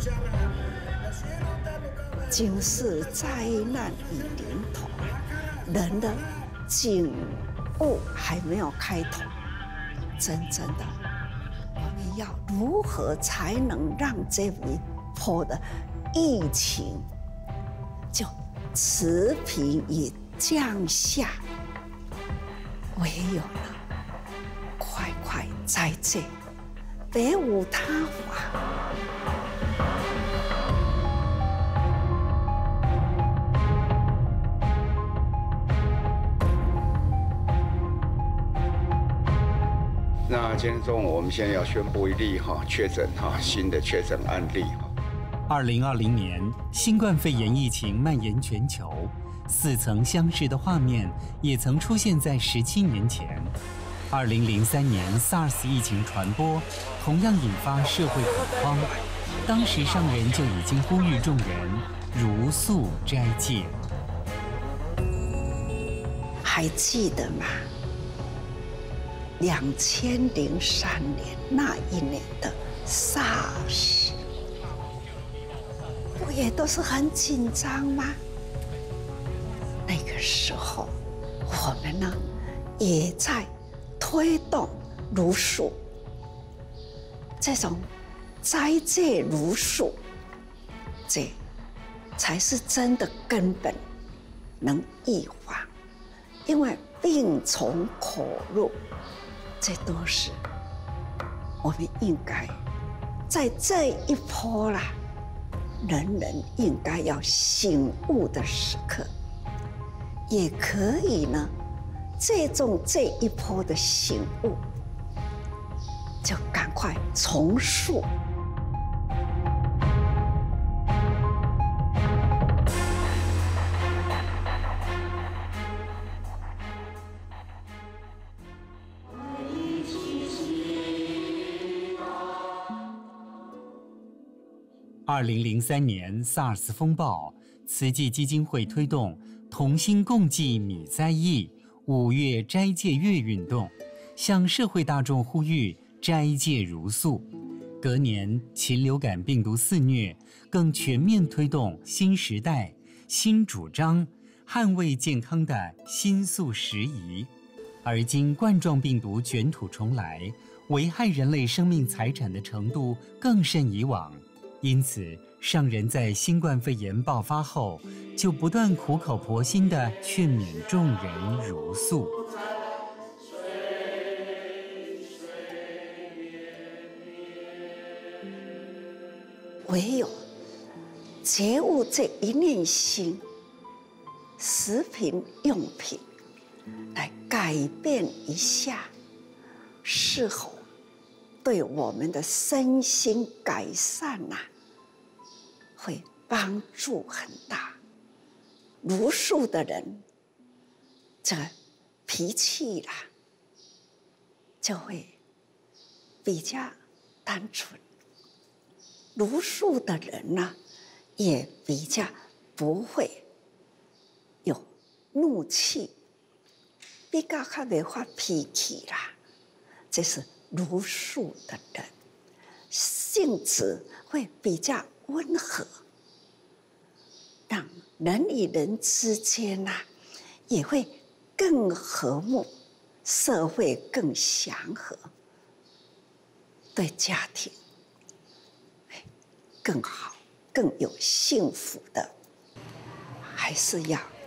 警示灾难已临头，人的警悟还没有开头。真正的，我们要如何才能让这一波的疫情就持平与降下？唯有呢，快快斋戒，别无他法。 那今天中午，我们现在要宣布一例确诊新的确诊案例。 2020年，新冠肺炎疫情蔓延全球，似曾相识的画面也曾出现在17年前。2003年 SARS 疫情传播，同样引发社会恐慌。当时上人就已经呼吁众人如素斋戒。 还记得吗？2003年那一年的 SARS， 不也都是很紧张吗？那个时候，我们呢也在推动茹素，这种斋戒茹素，这才是真的根本，能预防。因为病从口入。这都是我们应该在这一波啦，人人应该要醒悟的时刻，也可以呢，借重这一波的醒悟，就赶快重塑。 2003年 SARS 风暴，慈济基金会推动同心共济米灾疫5月斋戒月运动，向社会大众呼吁斋戒茹素。隔年禽流感病毒肆虐，更全面推动新时代新主张，捍卫健康的新素时宜。而今冠状病毒卷土重来，危害人类生命财产的程度更甚以往。因此，上人在新冠肺炎爆发后，就不断苦口婆心地劝勉众人茹素。 唯有觉悟这一念心，食品用品来改变一下，是否对我们的身心改善会帮助很大。茹素的人，这个脾气就会比较单纯。茹素的人呢，也比较不会有怒气，比较较袂发脾气啦。这是茹素的人，性质会比较温和，让人与人之间也会更和睦，社会更祥和，对家庭更好，更有幸福的。还是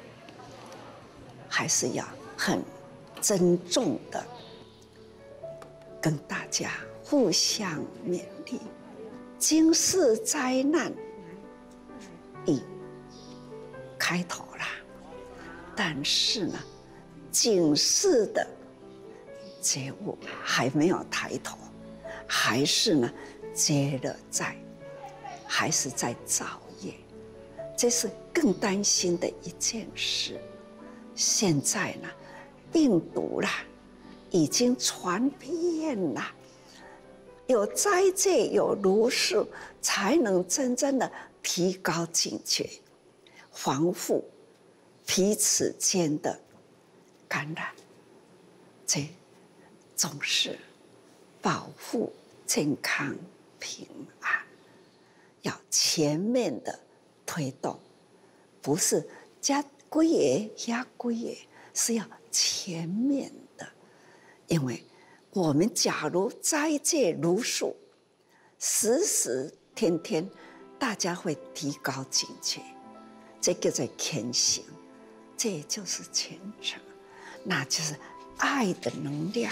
要很珍重的跟大家互相勉励。经世灾难已开头啦，但是呢，警示的觉悟还没有抬头，还是呢接着还是在造业，这是更担心的一件事。现在呢，病毒已经传遍了，有斋戒有茹素，才能真正的提高警觉，防护彼此间的感染，这总是保护健康平安。 要全面的推动，不是加几个压几个，是要全面的。因为我们假如斋戒如数，时时天天，大家会提高警觉，这叫做虔诚，这就是虔诚，那就是爱的能量。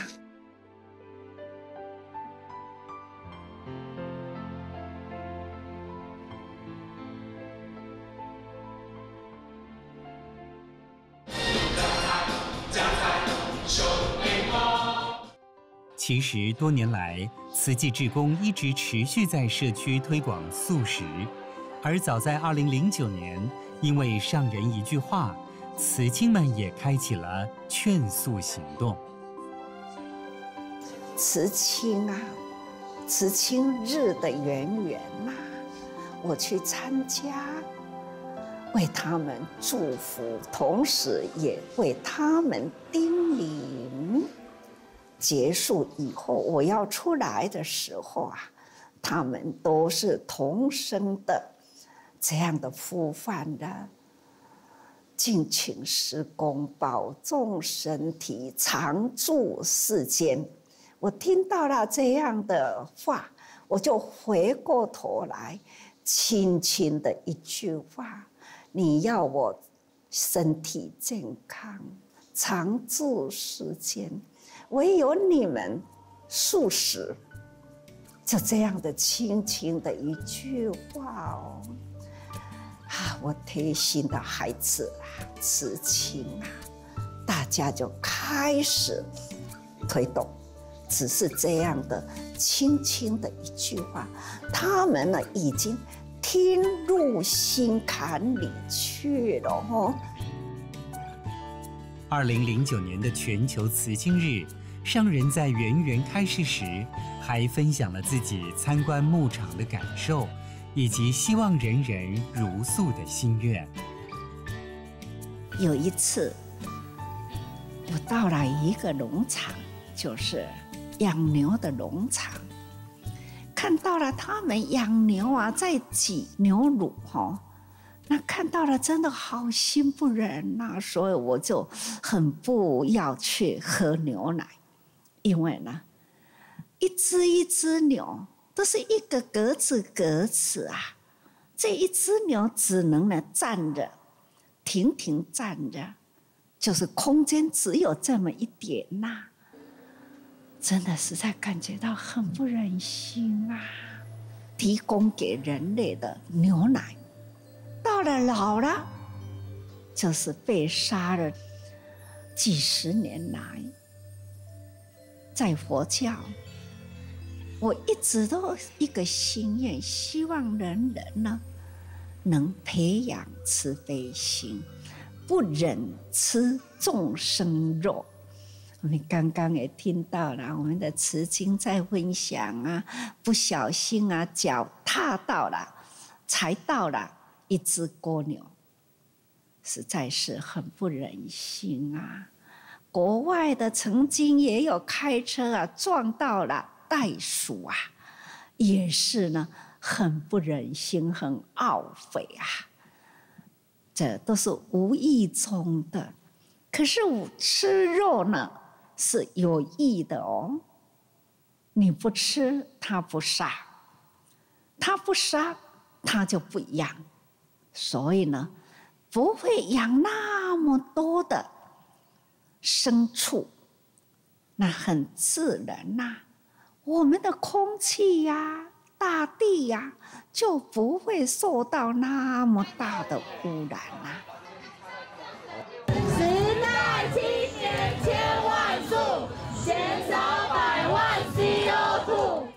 其实多年来，慈济志工一直持续在社区推广素食，而早在2009年，因为上人一句话，慈青们也开启了劝素行动。 慈青啊，慈青日的圆圆呐，我去参加，为他们祝福，同时也为他们叮咛。结束以后，我要出来的时候啊，他们都是同声的这样的呼唤的，敬请师公保重身体，常住世间。我听到了这样的话，我就回过头来，轻轻的一句话：你要我身体健康，常住世间。唯有你们素食，就这样的轻轻的一句话哦，我贴心的孩子啊，慈青啊，大家就开始推动，只是这样的轻轻的一句话，他们呢已经听入心坎里去了哦。 2009年的全球慈青日，上人在圆圆开示时，还分享了自己参观牧场的感受，以及希望人人如素的心愿。 有一次，我到了一个农场，就是养牛的农场，看到了他们养牛啊，在挤牛乳哈。那看到了，真的好心不忍呐，所以我就很不要去喝牛奶，因为呢，一只一只牛都是一个格子啊，这一只牛只能呢站着，停站着，就是空间只有这么一点呐，真的实在感觉到很不忍心啊！提供给人类的牛奶。到了老了，就是被杀了几十年来，在佛教，我一直都一个心愿，希望人人呢能培养慈悲心，不忍吃众生肉。我们刚刚也听到了，我们的慈经在分享啊，不小心啊，脚踏到了，踩到了一只蜗牛，实在是很不忍心啊！国外的曾经也有开车啊撞到了袋鼠啊，也是呢很不忍心，很懊悔啊。这都是无意中的，可是我吃肉呢是有意的哦。你不吃，他不杀，他不杀，他就不养。所以呢，不会养那么多的牲畜，那很自然呐。我们的空气呀、大地呀，就不会受到那么大的污染呐。 时代青年千万树，减少100万 CO2。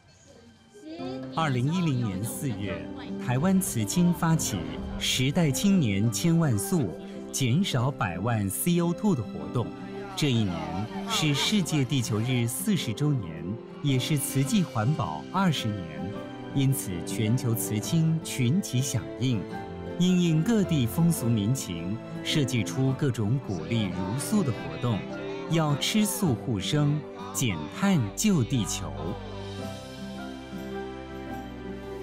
2010年4月，台湾慈青发起“时代青年千万素，减少100万 CO2” 的活动。这一年是世界地球日40周年，也是慈济环保20年，因此全球慈青群起响应，因应各地风俗民情，设计出各种鼓励茹素的活动，要吃素护生，减碳救地球。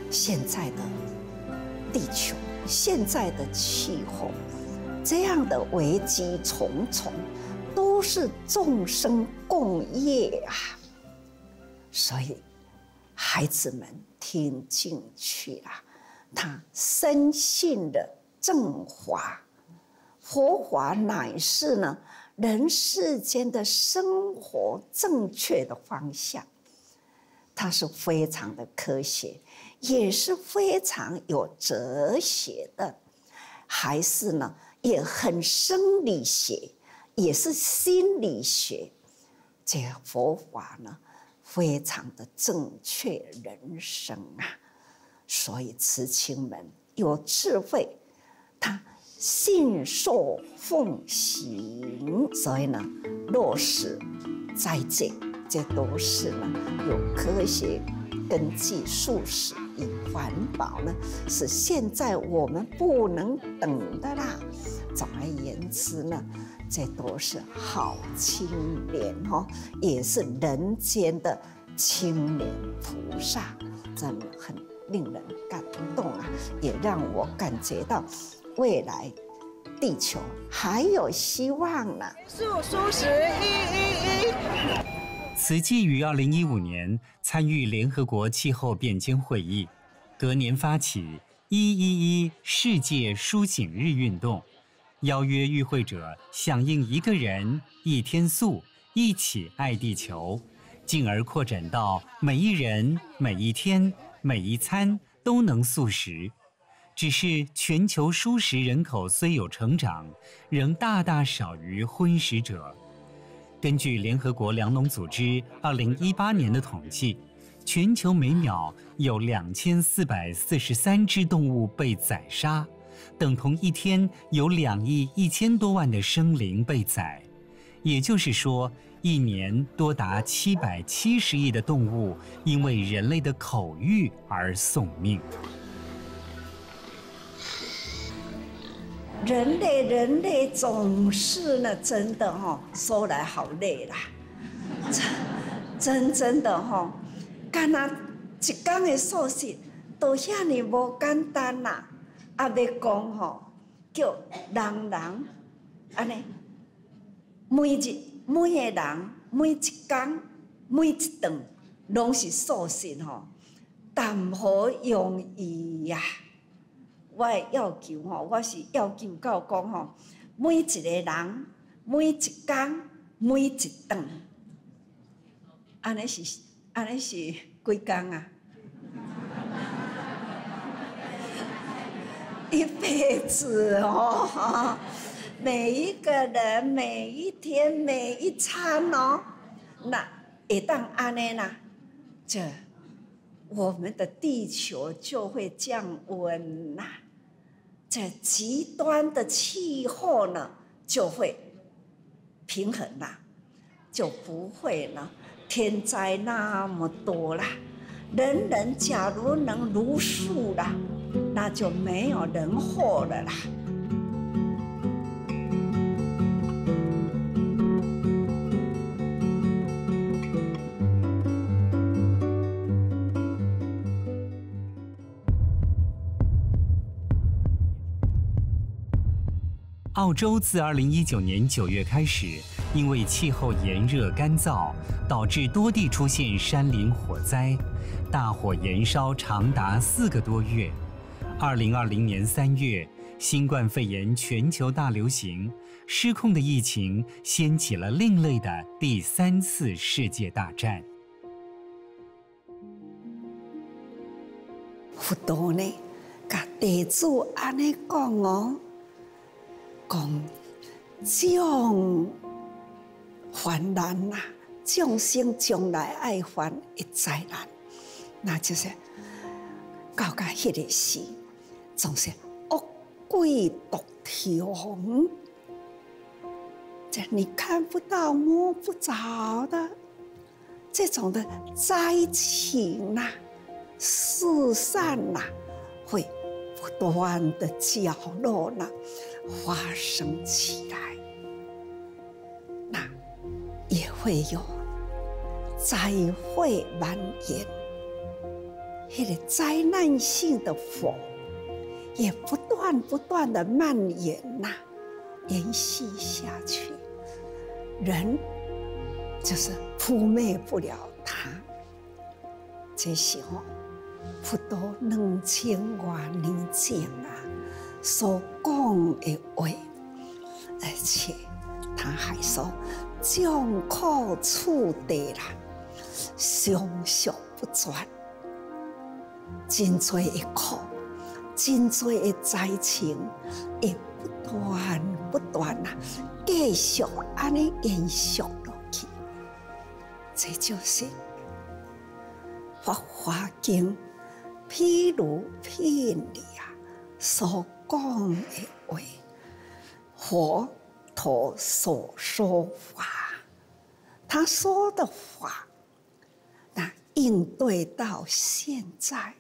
现在的地球、现在的气候，这样的危机重重，都是众生共业啊。所以孩子们听进去了，他深信的正法，佛法乃是呢人世间的生活正确的方向，它是非常的科学，也是非常有哲学的，还是呢也很生理学，也是心理学。这个佛法呢非常的正确人生啊，所以慈亲们有智慧，他信受奉行，所以呢落实斋戒，这都是呢有科学根据、素食与环保呢，是现在我们不能等的啦。总而言之呢，这都是好青年哦，也是人间的青年菩萨，真的很令人感动啊，也让我感觉到未来地球还有希望呢。 素食111。 慈济于2015年参与联合国气候变迁会议，隔年发起111世界蔬醒日运动，邀约与会者响应一个人一天素，一起爱地球，进而扩展到每一人、每一天、每一餐都能素食。只是全球蔬食人口虽有成长，仍大大少于荤食者。根据联合国粮农组织2018年的统计，全球每秒有2443只动物被宰杀，等同一天有2亿1000多万的生灵被宰。也就是说，一年多达770亿的动物因为人类的口欲而送命。 人类总是呢，真的说来好累啦，真的干那一天的素食都遐尼无简单啦，啊要讲叫人安尼，每个人每一天每一顿拢是素食谈何容易呀！我的要求我是要求到讲每一个人每一天每一顿，安尼是几天啊？1辈子每一个人每一天每一餐那会当安尼啦，这我们的地球就会降温啦。这极端的气候呢，就会平衡啦，就不会呢天灾那么多啦。人假如能如数啦，那就没有人祸了啦。 澳洲自2019年9月开始，因为气候炎热干燥，导致多地出现山林火灾，大火延烧长达4个多月。2020年3月，新冠肺炎全球大流行，失控的疫情掀起了另类的第3次世界大战。 佛陀呢，甲弟子安尼讲讲这种患难呐，众生将来爱犯的灾难，那就是到迄个时，总是恶鬼毒虫，这你看不到摸不着的这种的灾情呐、四散呐，会不断的角落呢发生起来，那也会有灾祸蔓延， 那个灾难性的火也不断的蔓延延续下去，人就是扑灭不了它。这时候，佛陀2000多年前所讲的话，而且他还说：众苦处地常宿不绝，真多的苦，真多的灾情，会不断继续安尼延续落去。这就是《法华经》譬如品里所讲的话，佛陀所说法，他说的话，那应对到现在，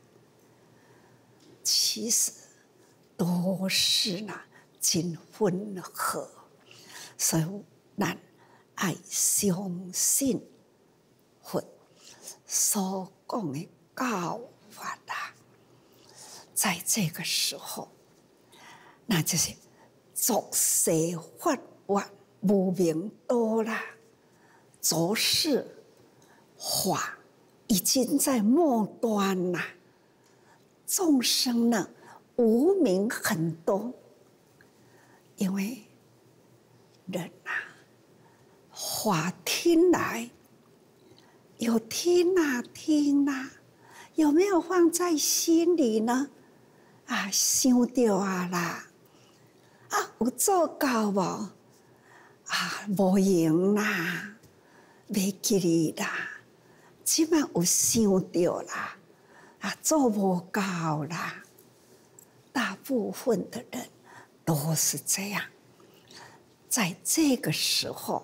其实都是真混合，所以咱爱相信佛所讲的教法在这个时候，那就是作世法愿无明多浊世法已经在末端众生无明很多，因为人法听来有听听有没有放在心里呢？想到啦，有做到无？无用啦，袂记哩啦，即摆有想到啦，做无到啦。大部分的人都是这样，在这个时候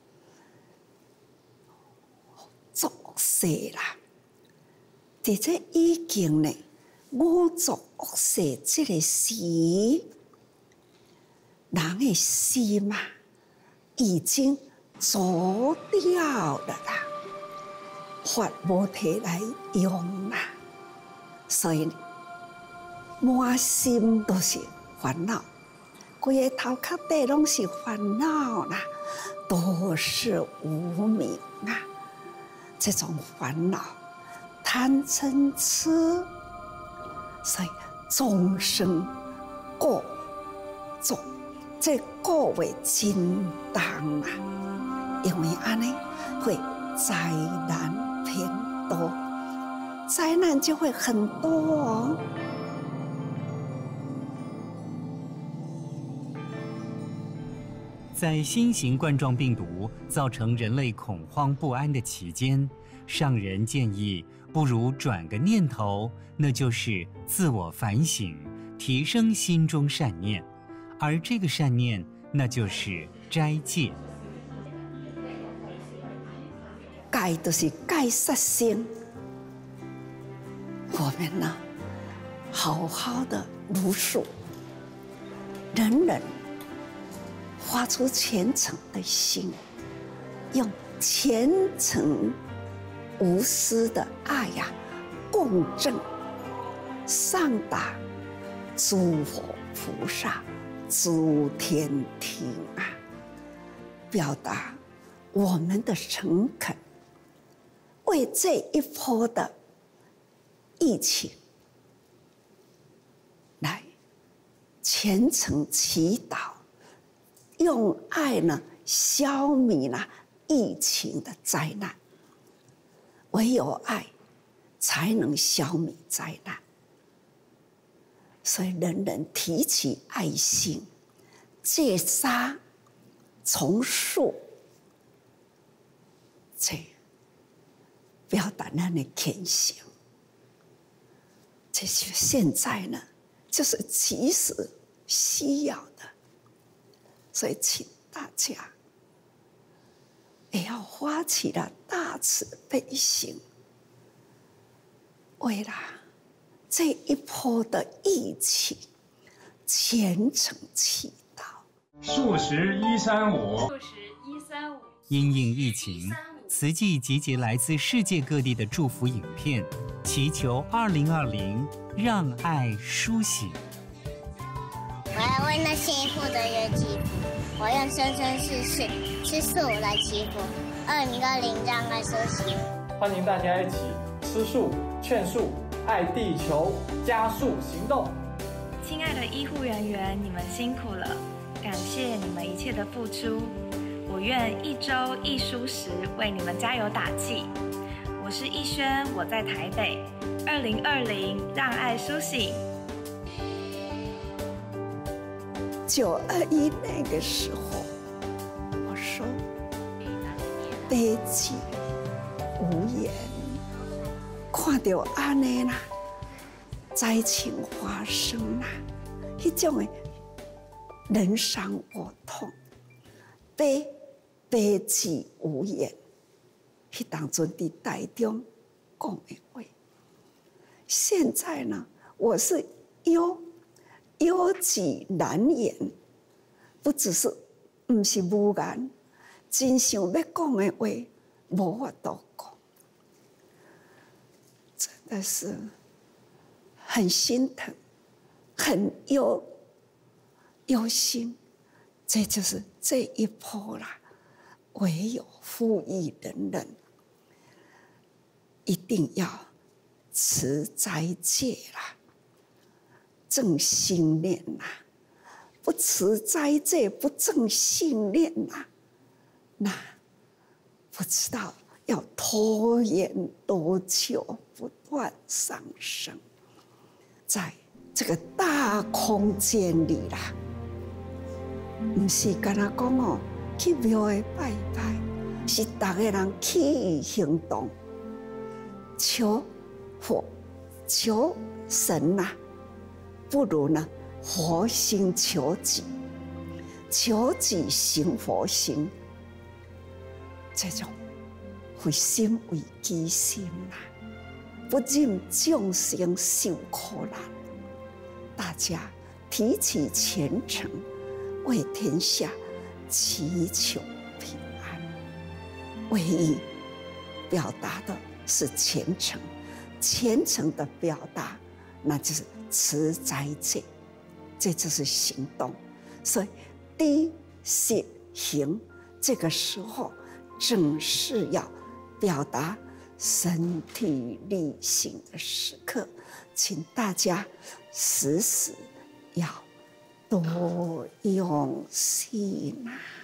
作世伫这已经五浊恶世这个时，人的心已经浊掉了法无摕来用所以满心都是烦恼，规个头壳底拢是烦恼都是无明这种烦恼贪嗔痴，所以众生过重，这过为真重因为安尼会灾难偏多，灾难就会很多在新型冠状病毒造成人类恐慌不安的期间，上人建议不如转个念头，那就是自我反省，提升心中善念，而这个善念，那就是斋戒。 戒就是戒杀生，我们好好的如数，人人发出虔诚的心，用虔诚无私的爱共振上达诸佛菩萨、诸天庭表达我们的诚恳，为这一波的疫情来虔诚祈祷，用爱消弭疫情的灾难。唯有爱才能消弭灾难，所以人人提起爱心，戒杀从恕，这表达咱的虔诚。这就现在就是及时需要的，所以请大家也要发起了大慈悲心，为了这一波的疫情虔诚祈祷。 数时135， 因应疫情， 慈济集结来自世界各地的祝福影片，祈求2020让爱苏醒。 我要为那幸福的人祈福，我用生生世世吃素来祈福。2020让爱苏醒。 欢迎大家一起吃素、劝素、爱地球，加速行动。 亲爱的医护人员，你们辛苦了，感谢你们一切的付出。我愿一周一蔬食为你们加油打气。我是逸轩，我在台北。2020让爱苏醒。 921那个时候，我说悲泣无言，看到安尼啦，灾情发生啦，迄种的人伤我痛，悲泣无言。迄当阵伫台中讲的话，现在呢，我是忧己难言，不只是，不是无言，真想要讲的话，无法度讲，真的是很心疼，很忧心。这就是这一波啦，唯有富裕人人一定要持斋戒啦，正心念啦，不持斋戒，不正信念啦，那不知道要拖延多久，不断上升，在这个大空间里啦。不是干那讲哦，去庙会拜拜，是大家人起行动，求佛、求神呐，不如呢佛心求己，求己行佛心，这种会心为己心呐，不任众生受苦难。大家提起虔诚，为天下祈求平安，唯一表达的是虔诚，虔诚的表达，那就是持斋戒，这就是行动。所以低信行，这个时候正是要表达身体力行的时刻，请大家时时要多用心啊。